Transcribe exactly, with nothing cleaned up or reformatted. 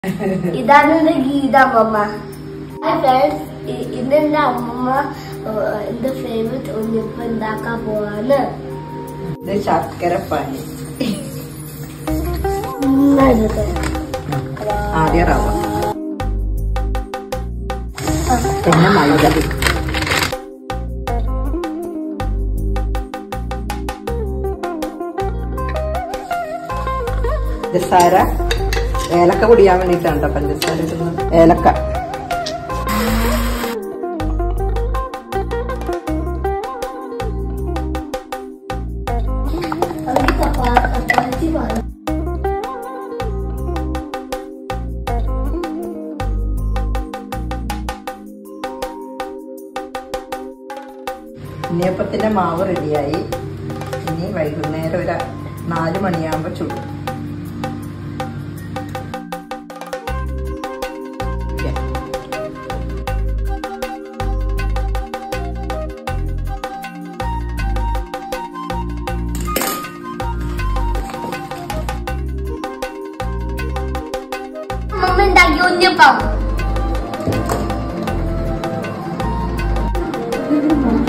ഇതാണ് എന്റെ ഗീത അമ്മമ്മ. ഹായ് ഫ്രണ്ട്സ്, ഇന്ന് എന്റെ അമ്മമ്മ എന്റെ ഫേവറേറ്റ് ഉണ്ണിയപ്പം ഉണ്ടാക്കാൻ പോവാണ്. ശർക്കരപ്പാനി ആദ്യം റവ പിന്നെ മൈദ പഞ്ചസാര ഏലക്ക പൊടിയാൻ വേണ്ടിട്ടാണ് പഞ്ചസാര ഇടുന്നത്. ഏലക്ക ഉണ്ണിയപ്പത്തിന്റെ മാവ് റെഡിയായി. ഇനി വൈകുന്നേരം ഒരു നാല് മണിയാകുമ്പോ ചുടും. അമ്മമ്മ ഉണ്ടാക്കിയ ഉണ്ണിയപ്പം